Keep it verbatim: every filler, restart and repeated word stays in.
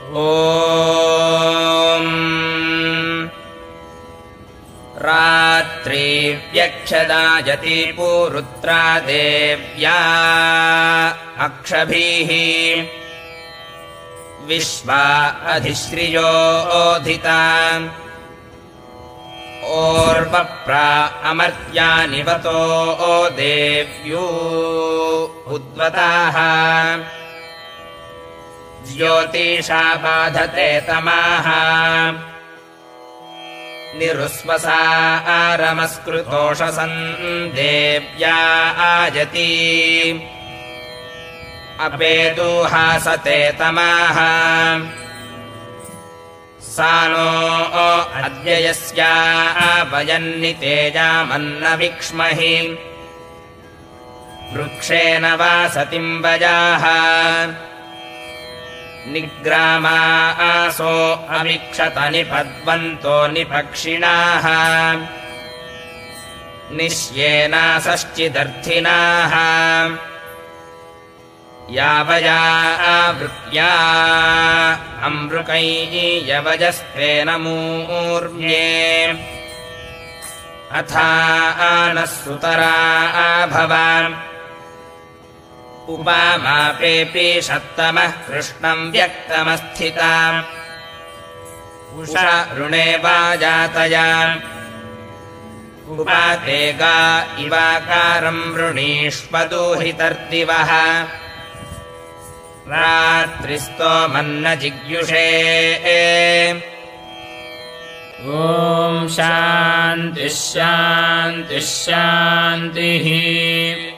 ॐ रात्रि व्यक्षदायति पूरुत्रा देव्या अक्षभिः विश्वा अधिश्रियोऽधिता ओर्वप्रा अमर्त्या निवतो देव्यो उद्वताः ज्योतिषा बाधते तमाः निरुस्वसा आरमस्कृतोषसन् देव्या आयति अपेदुहासते तमाः सानो अद्य यस्या वयन्नितेजामन्न विक्ष्महि वृक्षेण वासतिं वजाः निग्रामा आसो अविक्षत निपद्वन्तो निपक्षिणाः निश्येनासश्चिदर्थिनाः यावया आवृत्या अमृकैः यवजस्तेन मूर्म्ये अथा नः सुतरा भवान् उपामापेऽपि षत्तमः कृष्णम् व्यक्तमस्थिता उषा ऋणे वाजातया उपाते गा इवाकारम् वृणीष्वदूहितर्दिवः रात्रिस्तोमन्न जिग्युषे ॐ शान्तिः शान्तिः शान्तिः।